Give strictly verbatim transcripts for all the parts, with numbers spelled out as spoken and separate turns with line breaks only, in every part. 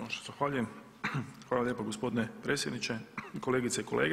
Zahvaljujem. Hvala lijepo gospodine predsjedniče, kolegice i kolege.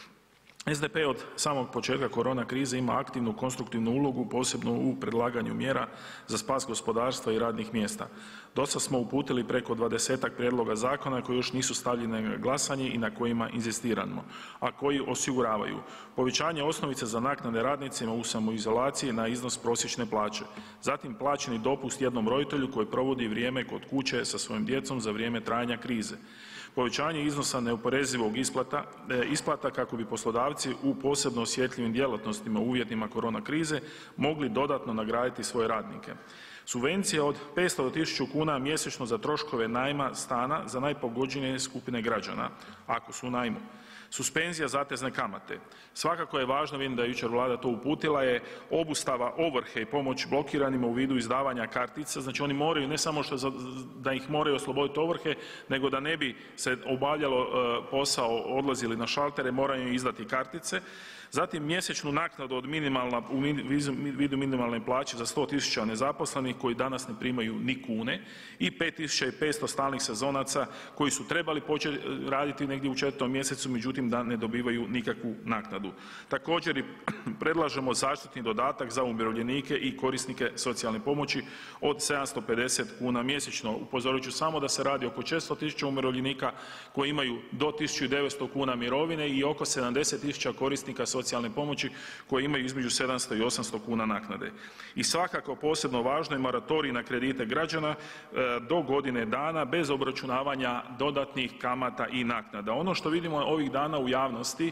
S D P od samog početka korona krize ima aktivnu konstruktivnu ulogu, posebno u predlaganju mjera za spas gospodarstva i radnih mjesta. Dosad smo uputili preko dvadesetak prijedloga zakona koji još nisu stavljeni na glasanje i na kojima inzistiramo, a koji osiguravaju povećanje osnovice za naknade radnicima u samoizolaciji na iznos prosječne plaće, zatim plaćeni dopust jednom roditelju koji provodi vrijeme kod kuće sa svojom djecom za vrijeme trajanja krize, povećanje iznosa neoporezivog isplata, isplata kako bi poslodavci u posebno osjetljivim djelatnostima u uvjetima korona krize mogli dodatno nagraditi svoje radnike. Subvencija od petsto do tisuću kuna mjesečno za troškove najma stana za najpogođenije skupine građana ako su u najmu. Suspenzija zatezne kamate. Svakako je važno, vidim da je jučer Vlada to uputila, je obustava ovrhe i pomoć blokiranima u vidu izdavanja kartica, znači oni moraju ne samo što da ih moraju osloboditi ovrhe, nego da ne bi se obavljalo posao, odlazili na šaltere, moraju izdati kartice. Zatim mjesečnu naknadu od minimalna, u vidu minimalne plaće za sto tisuća nezaposlenih koji danas ne primaju ni kune i pet tisuća petsto stalnih sezonaca koji su trebali početi raditi negdje u četvrtom mjesecu, međutim da ne dobivaju nikakvu naknadu. Također predlažemo zaštitni dodatak za umirovljenike i korisnike socijalne pomoći od sedamsto pedeset kuna mjesečno. Upozorit ću samo da se radi oko četiristo tisuća umirovljenika koji imaju do tisuću devetsto kuna mirovine i oko sedamdeset tisuća korisnika socijalne pomoći koji imaju između sedamsto i osamsto kuna naknade. I svakako posebno važno je moratorij na kredite građana do godine dana bez obračunavanja dodatnih kamata i naknada. Ono što vidimo ovih dana u javnosti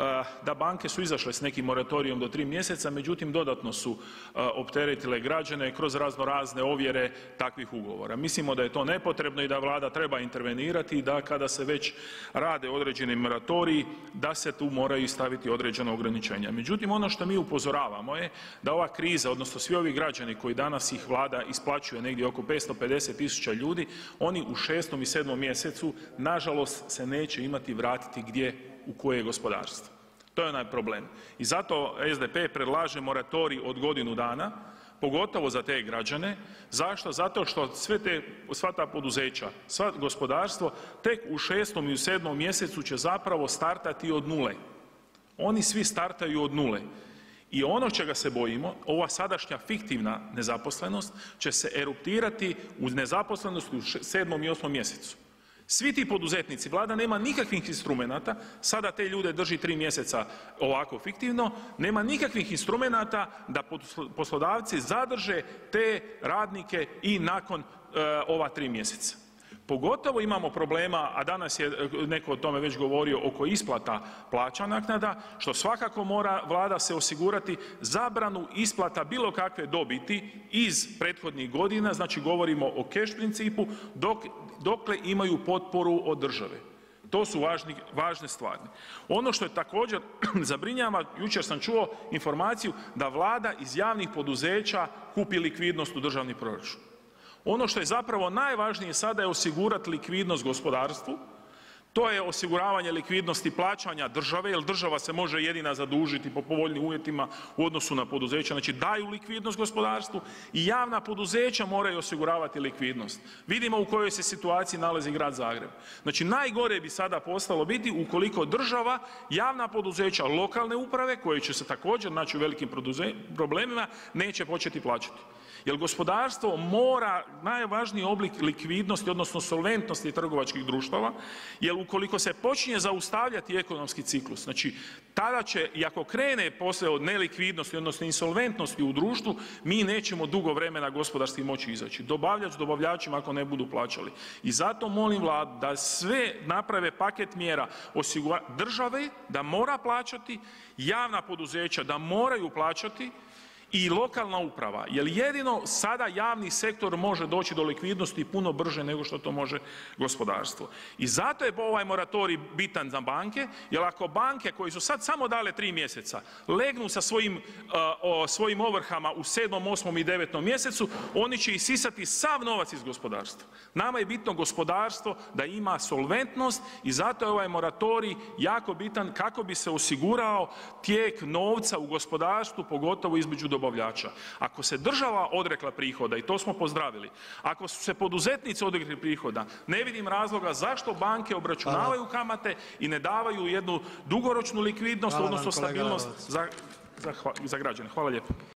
da banke su izašle s nekim moratorijom do tri mjeseca, međutim dodatno su opteretile građane kroz razno razne ovjere takvih ugovora. Mislimo da je to nepotrebno i da Vlada treba intervenirati i da kada se već rade određeni moratoriji da se tu moraju staviti određena ograničenja. Međutim, ono što mi upozoravamo je da ova kriza odnosno svi ovi građani koji danas ih Vlada isplaćuje negdje oko petsto pedeset tisuća ljudi, oni u šestom i sedmom mjesecu nažalost se neće imati vratiti gdje, u koje gospodarstvo. To je onaj problem. I zato S D P predlaže moratorij od godinu dana, pogotovo za te građane. Zašto? Zato što sve te, sva ta poduzeća, sva gospodarstvo tek u šestom i u sedmom mjesecu će zapravo startati od nule. Oni svi startaju od nule. I ono čega se bojimo, ova sadašnja fiktivna nezaposlenost će se eruptirati u nezaposlenost u sedmom i osmom mjesecu. Svi ti poduzetnici, Vlada nema nikakvih instrumenata, sada te ljude drži tri mjeseca ovako fiktivno, nema nikakvih instrumenata da poslodavci zadrže te radnike i nakon e, ova tri mjeseca. Pogotovo imamo problema, a danas je neko o tome već govorio, oko isplata plaća naknada, što svakako mora Vlada se osigurati zabranu isplata bilo kakve dobiti iz prethodnih godina, znači govorimo o keš principu, dok, dokle imaju potporu od države. To su važni, važne stvari. Ono što je također zabrinjava, jučer sam čuo informaciju da Vlada iz javnih poduzeća kupi likvidnost u državni proračun. Ono što je zapravo najvažnije sada je osigurati likvidnost gospodarstvu, to je osiguravanje likvidnosti plaćanja države, jer država se može jedina zadužiti po povoljnim uvjetima u odnosu na poduzeća, znači daju likvidnost gospodarstvu i javna poduzeća moraju osiguravati likvidnost. Vidimo u kojoj se situaciji nalazi Grad Zagreb. Znači najgore bi sada postalo biti ukoliko država, javna poduzeća, lokalne uprave koje će se također naći u velikim problemima neće početi plaćati. Jer gospodarstvo mora, najvažniji oblik likvidnosti odnosno solventnosti trgovačkih društava, jer ukoliko se počinje zaustavljati ekonomski ciklus, znači tada će i ako krene poslije od nelikvidnosti odnosno insolventnosti u društvu, mi nećemo dugo vremena gospodarski moći izaći. Dobavljač dobavljačima ako ne budu plaćali. I zato molim Vladu da sve naprave paket mjera države da mora plaćati, javna poduzeća da moraju plaćati i lokalna uprava, jer jedino sada javni sektor može doći do likvidnosti puno brže nego što to može gospodarstvo. I zato je ovaj moratorij bitan za banke, jer ako banke koje su sad samo dale tri mjeseca legnu sa svojim, uh, o, svojim ovrhama u sedmom, osmom i devetom mjesecu, oni će isisati sav novac iz gospodarstva. Nama je bitno gospodarstvo da ima solventnost i zato je ovaj moratorij jako bitan kako bi se osigurao tijek novca u gospodarstvu, pogotovo između dobavljača. Ako se država odrekla prihoda i to smo pozdravili, ako su se poduzetnici odrekli prihoda, ne vidim razloga zašto banke obračunavaju kamate i ne davaju jednu dugoročnu likvidnost odnosno stabilnost za, za, za građane. Hvala lijepo.